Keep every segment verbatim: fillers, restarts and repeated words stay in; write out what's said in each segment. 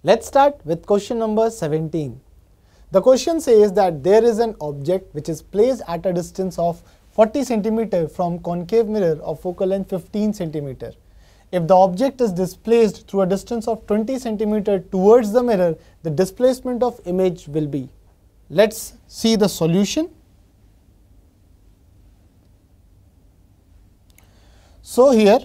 Let's start with question number seventeen. The question says that there is an object which is placed at a distance of forty centimeter from concave mirror of focal length fifteen centimeter. If the object is displaced through a distance of twenty centimeter towards the mirror, the displacement of image will be. Let's see the solution. So here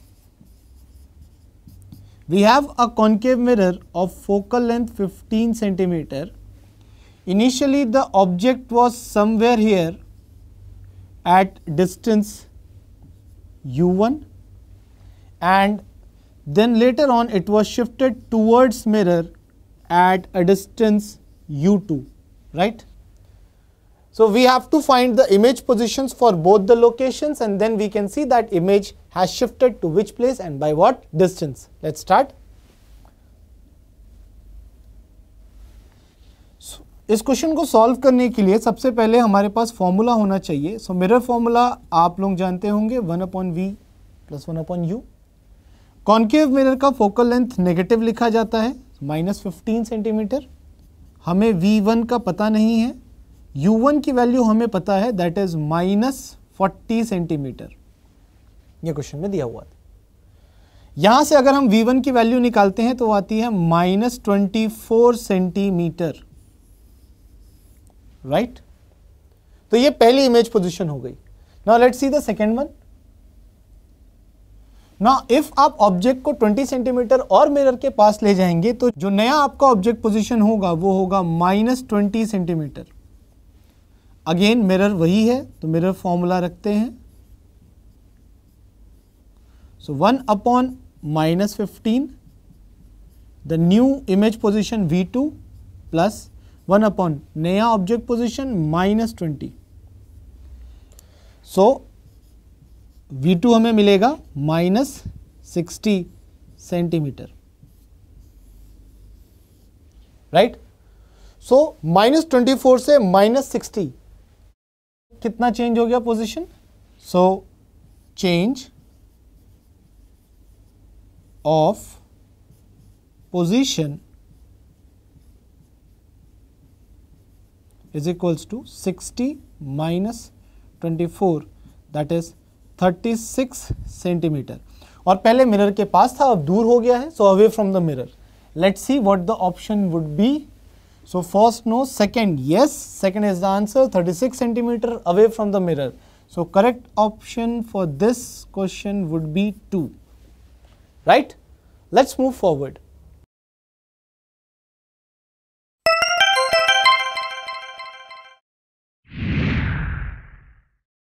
we have a concave mirror of focal length fifteen centimeter. Initially the object was somewhere here at distance u one, and then later on it was shifted towards mirror at a distance u two, right? So we have to find the image positions for both the locations, and then we can see that image has shifted to which place and by what distance. Let's start. So, इस question को solve करने के लिए सबसे पहले हमारे पास formula होना चाहिए. सो मिरर फॉर्मूला आप लोग जानते होंगे, one upon V plus one upon U. Concave mirror का फोकल लेंथ नेगेटिव लिखा जाता है, माइनस फिफ्टीन सेंटीमीटर. हमें वी वन का पता नहीं है, यू वन की वैल्यू हमें पता है, that is minus forty centimetre. ये क्वेश्चन में दिया हुआ था. यहां से अगर हम वी वन की वैल्यू निकालते हैं तो आती है minus twenty four centimetre, right. तो ये पहली इमेज पोजीशन हो गई. Now let's see the second one. Now if आप ऑब्जेक्ट को ट्वेंटी सेंटीमीटर और मिरर के पास ले जाएंगे तो जो नया आपका ऑब्जेक्ट पोजीशन होगा वो होगा minus twenty centimetre. Again mirror वही है तो मिरर फॉर्मूला रखते हैं. So one upon minus fifteen, the new image position V two plus one upon नया object position minus twenty. So V two हमें मिलेगा minus sixty centimetre, right. So minus twenty four से minus sixty कितना change हो गया पोजीशन. So change of position is equals to sixty minus twenty four, that is thirty six centimetre. और पहले mirror के पास था, अब दूर हो गया है, so away from the mirror. Let's see what the option would be. So first no, second yes, second is the answer, thirty-six centimeter away from the mirror. So correct option for this question would be two, right? Let's move forward.